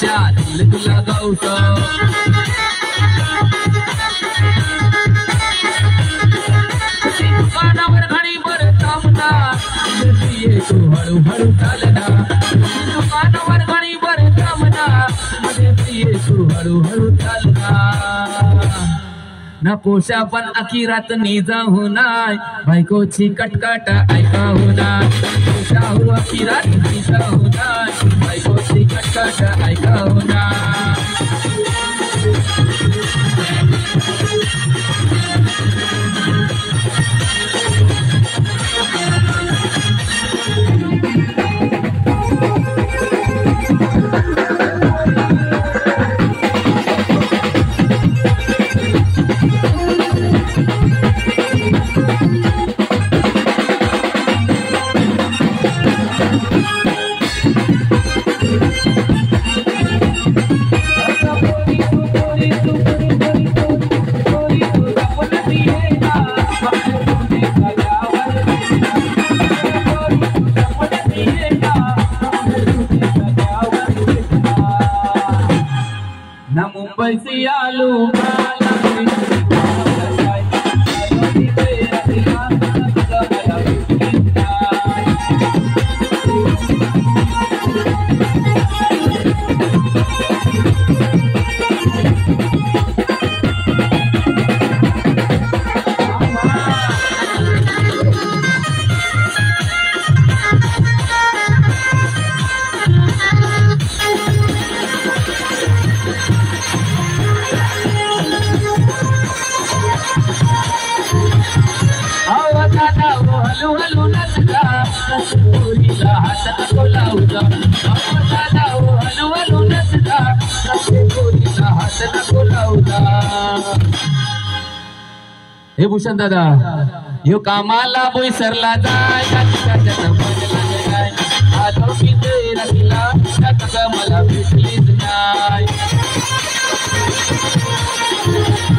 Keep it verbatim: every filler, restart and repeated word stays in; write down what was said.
आशा दिल तुला गौस दुकानावर घडी बर थांबना ये तू हळू हळू चालना दुकानावर घडी बर थांबना मध्ये ये तू हळू हळू चालना नकोशा पण अखिरात निजा होणार बायकोची कटकट ऐका होणार नकोशा हो अखिरात निजा होणार बायकोची कटकट ऐका होणार ना मुंबई से आलू हलू हलू नचला पोरीला हात नको लावजा दादा हलू हलू नचला पोरीला हात नको लावजा हे भूषण दादा ह्यो कामाला बोईसरला जाय मला भेटलीच नाही